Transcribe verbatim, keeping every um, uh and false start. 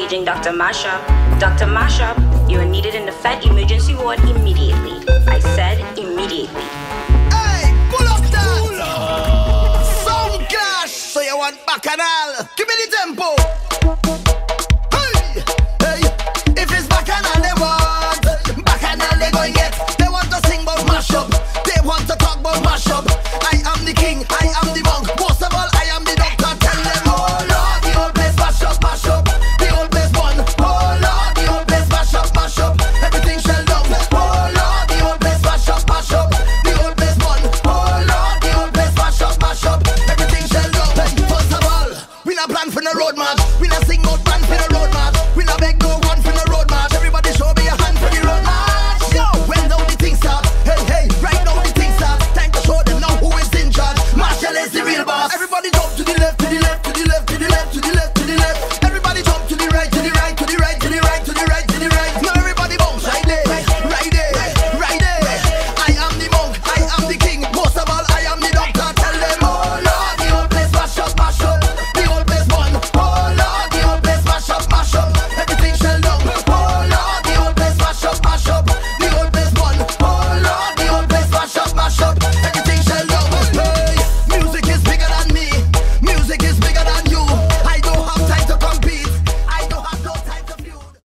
paging Doctor Mashup. Doctor Mashup, you are needed in the Fat Emergency Ward immediately. I said immediately. Hey, pull up that! Pull up. Sound clash, so you want bacchanal. Give me the tempo.